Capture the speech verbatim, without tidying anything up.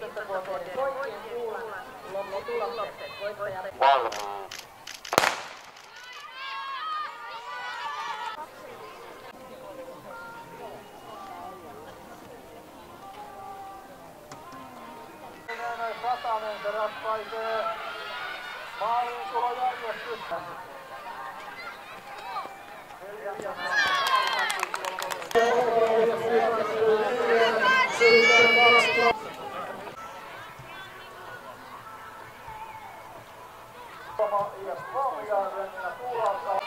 viisitoistavuotiaiden poikien kuulan lopputulokset. Voittaja Valmiin. Satanen, se ratkaisee maaliintulojärjestystä. I S K ja Kuulalta